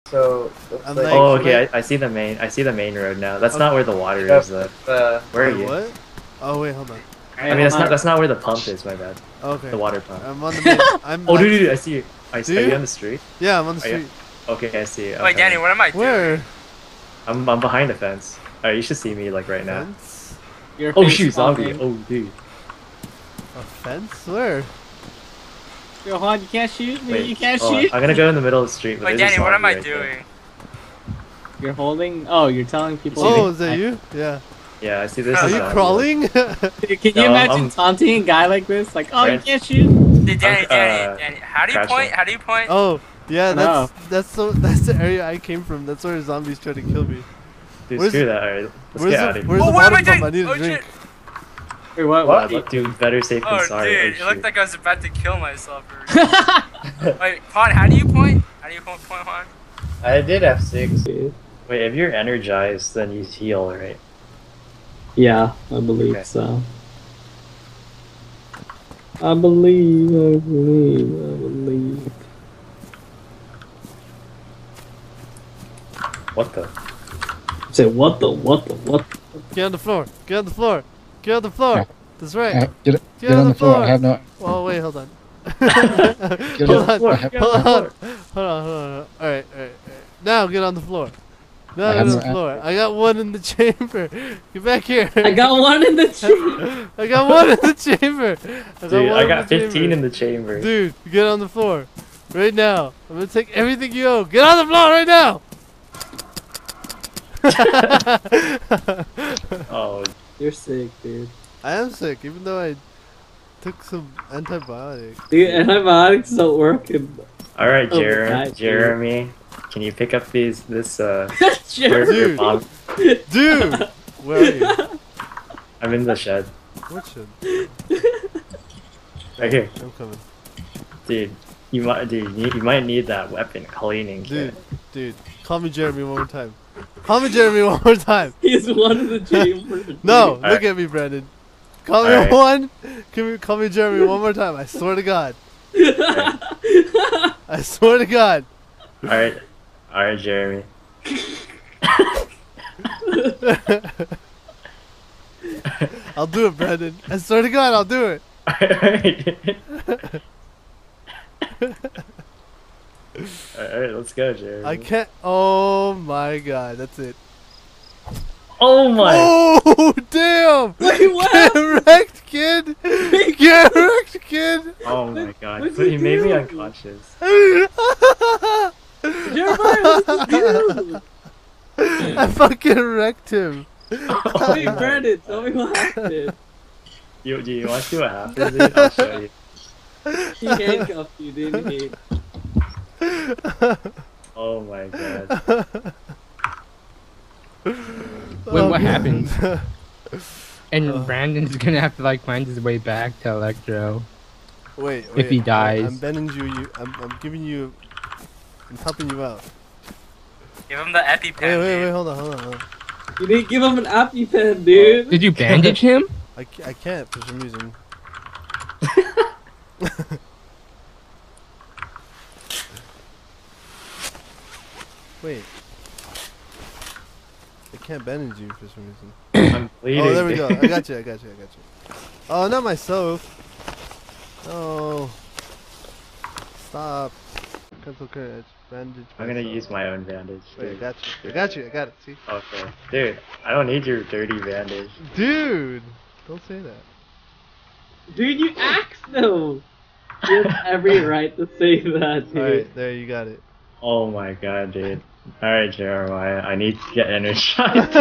So I'm like, like, Oh, okay. I see the main. I see the main road now. That's not where the water is, though. Where are wait, you? what? Oh wait, hold on. I mean, that's not where the pump is. My bad. Okay. The water pump. I'm on the main. I'm Oh, like, dude, I see you. Are Do you you? on the street? Yeah, I'm on the Are you- street. Okay, I see you. Wait, Danny, what am I doing? Where? I'm behind the fence. Alright, you should see me like right now. Fence? Your Oh face shoot, zombie! palming. Oh dude. A fence? Where? Yo, Juan, you can't shoot me. Wait, You can't hold on. shoot. I'm gonna go in the middle of the street. But Wait, there's a Danny, what am I zombie right there. doing? You're holding. Oh, you're telling people. Oh, is that you? Yeah. Yeah, I see this. Are is you zombie. crawling? Can you No, imagine I'm- taunting a guy like this? Like, oh, you Right. can't shoot. Hey, Danny, uh, Danny, how do you crashing. point? How do you point? Oh, yeah. No. That's the area I came from. That's where zombies tried to kill me. Dude, Where's- screw that. Alright, let's Where's get out the of here. Where's Oh, the what am I water pump? I doing? need a Oh, drink. shit. Wait, what? What? Dude, better safe than Oh, sorry. dude, Oh, it looked shoot. like I was about to kill myself. Wait, Juan, how do you point? How do you point, Juan? I did F6. Wait, if you're energized, then you heal, right? Yeah, I believe Okay. so. I believe. What the? Say what the? Get on the floor. Get on the floor. Get on the floor. Yeah. That's right. Get Get on the floor. I have no. Oh wait, hold on. Get Hold on. on. I have, Hold on. Hold on. All right. Now get on the floor. Now I get have on no the floor. I got one in the chamber. Get back here. I got one in the tree. I got one in the chamber. Dude, one I in got the 15 chamber. in the chamber. Dude, get on the floor. Right now. I'm gonna take everything you owe. Get on the floor right now. Oh, You're sick, dude. I am sick, even though I took some antibiotics. Dude, antibiotics don't work. alright, Oh, right, Jeremy. Can you pick up this your Dude. mom? Dude, where are you? I'm in the shed. What should? Right here. I'm coming. Dude, you might need that weapon cleaning Dude, kit. dude, call me Jeremy one more time. Call me Jeremy one more time. He's one in the chamber. No, Alright. look at me, Brandon. Call me Alright. one. Call me Jeremy one more time. I swear to God. I swear to God. Alright, Jeremy. I'll do it, Brandon. I swear to God, I'll do it. Alright, let's go, Jeremy. I can't. Oh my God, that's it. Oh my! Oh damn! Wait, what? Get wrecked, kid. Get wrecked, kid. Oh my god! What'd But you he made me do? unconscious. Jeremiah, what did you do? I fucking wrecked him. Wait, Brandon, tell me what happened. Do you want to see what happened, dude? I'll show you. He handcuffed you, didn't he? Oh my god. Wait, what happened? And Brandon's gonna have to like find his way back to Elecktro. Wait, If he dies. I'm bending you. I'm giving you. I'm helping you out. Give him the EpiPen. Wait, hold on. You didn't give him an EpiPen, dude. Did you bandage him? I can't for some reason. Wait. I can't bandage you for some reason. I'm bleeding. Oh, there we go. dude. I got you. Oh, not myself. Oh. Stop. Cancel courage. Bandage. I'm gonna myself. use my own bandage. Wait, I Dude. got you. I got it. See? Okay. Dude, I don't need your dirty bandage. Dude! Don't say that. Dude, you axed him. You have every right to say that, dude. Alright, there, you got it. Oh my god, dude. Alright, Jeremiah. I need to get energized.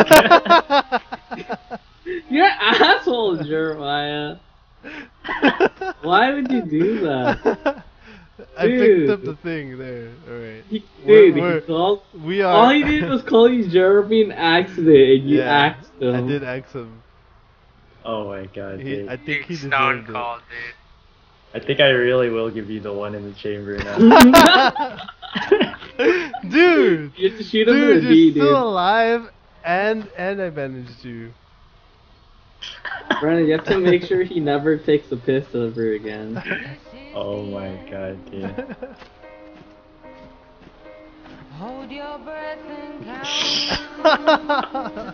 You're an asshole, Jeremiah. Why would you do that? I picked Dude. up the thing there. Alright. Dude, We're- he called. We are. All he did was call you Jeremy an accident, and you Yeah, axed him. I did ask him. Oh my god, dude. I think he Dude, stone deserved it. cold, dude. I think I really will give you the one in the chamber now. Dude! You have to shoot him Dude, in the you're knee, still dude. alive, and I bandaged you. Brandon, you have to make sure he never takes a piss ever again. Oh my god, dude. Hold your breath and count to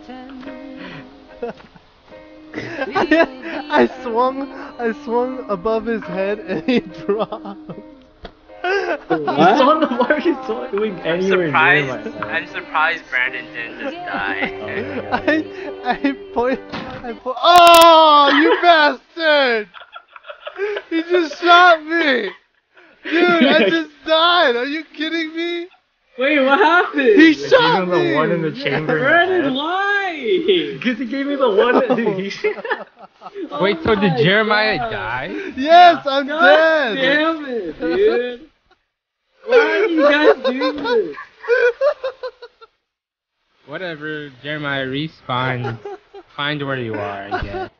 10. I swung above his head and he dropped. He's on the mark, he's not doing anywhere near my head. I'm surprised Brandon didn't just die. Oh, you bastard! He just shot me! Dude, I just died! Are you kidding me? Wait, what happened? He Gave shot him me! the one in the chamber. Brandon, why? Because he gave me the one that, dude, he... Wait, so did my Jeremiah God. die? Yes, I'm God dead! damn it, dude. Why are you guys doing this? Whatever, Jeremiah, respawn. Find where you are, I guess.